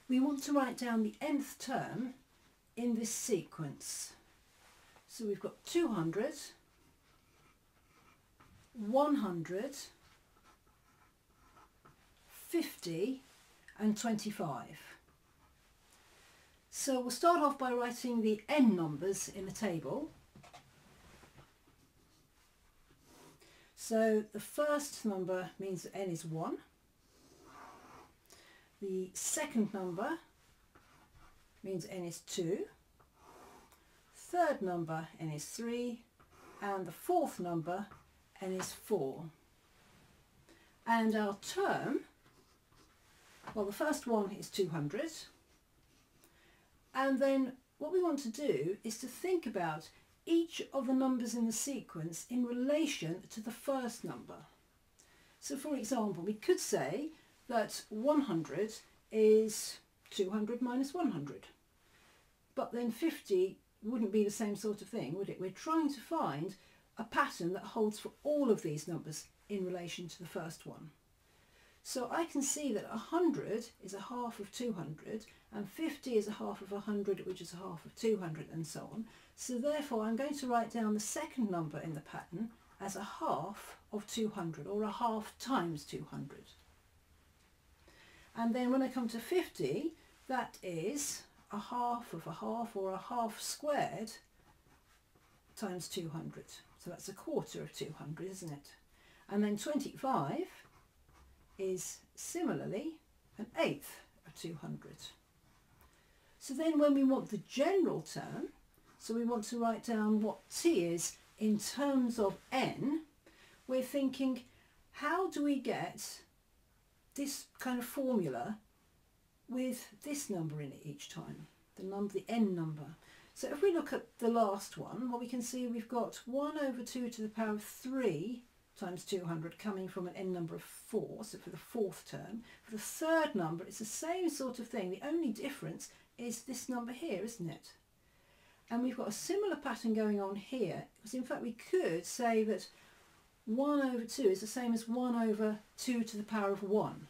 we want to write down the nth term in this sequence. So we've got 200, 100, 50 and 25. So we'll start off by writing the n numbers in the table. So the first number means that n is 1. The second number means n is 2. Third number n is 3. And the fourth number n is 4. And our term, well, the first one is 200. And then what we want to do is to think about each of the numbers in the sequence in relation to the first number. So for example, we could say that 100 is 200 minus 100. But then 50 wouldn't be the same sort of thing, would it? We're trying to find a pattern that holds for all of these numbers in relation to the first one. So I can see that 100 is a half of 200 and 50 is a half of 100, which is a half of 200 and so on. So therefore I'm going to write down the second number in the pattern as a half of 200, or a half times 200. And then when I come to 50, that is a half of a half, or a half squared times 200. So that's a quarter of 200, isn't it? And then 25 is similarly an eighth of 200. So then when we want the general term, so we want to write down what t is in terms of n, we're thinking, how do we get this kind of formula with this number in it each time, the n number? So if we look at the last one, well, we can see we've got 1 over 2 to the power of 3 times 200 coming from an n number of 4, so for the fourth term. For the third number, it's the same sort of thing. The only difference is this number here, isn't it? And we've got a similar pattern going on here, because in fact we could say that 1 over 2 is the same as 1 over 2 to the power of 1.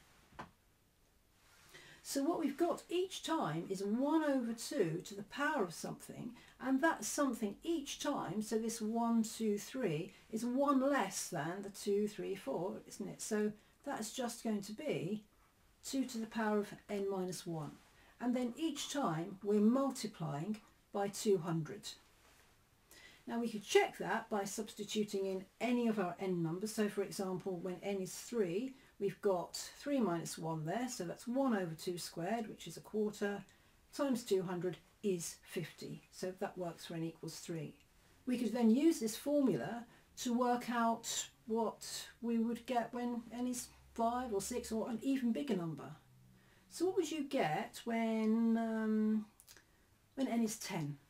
So what we've got each time is 1 over 2 to the power of something, and that something each time, so this 1, 2, 3, is 1 less than the 2, 3, 4, isn't it? So that's just going to be 2 to the power of n minus 1. And then each time we're multiplying by 200. Now we could check that by substituting in any of our n numbers. So for example, when n is 3, we've got 3 minus 1 there, so that's 1 over 2 squared, which is a quarter, times 200 is 50. So that works for n equals 3. We could then use this formula to work out what we would get when n is 5 or 6 or an even bigger number. So what would you get when n is 10?